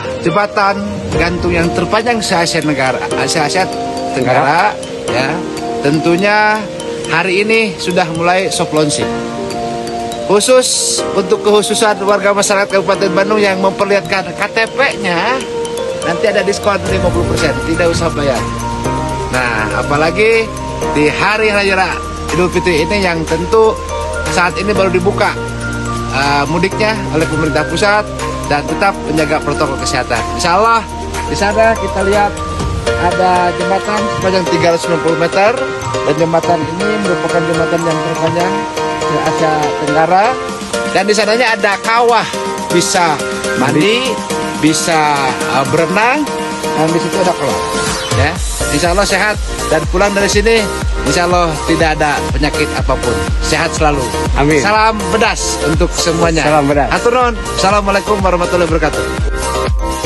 jembatan gantung yang terpanjang se-Asia Tenggara, ya. Tentunya hari ini sudah mulai soft launching. Khusus untuk kekhususan warga masyarakat Kabupaten Bandung yang memperlihatkan KTP-nya, nanti ada diskon 50%, tidak usah bayar. Nah, apalagi di hari Raya Idul Fitri ini yang tentu saat ini baru dibuka mudiknya oleh pemerintah pusat dan tetap menjaga protokol kesehatan. Insya Allah di sana kita lihat ada jembatan sepanjang 390 meter dan jembatan ini merupakan jembatan yang terpanjang di Asia Tenggara, dan di sananya ada kawah, bisa mandi, bisa berenang, dan di situ ada kolam. Ya, insya Allah sehat dan pulang dari sini insya Allah tidak ada penyakit apapun, sehat selalu. Amin. Salam bedas untuk semuanya. Salam bedas. Hatur nuhun. Assalamualaikum warahmatullahi wabarakatuh.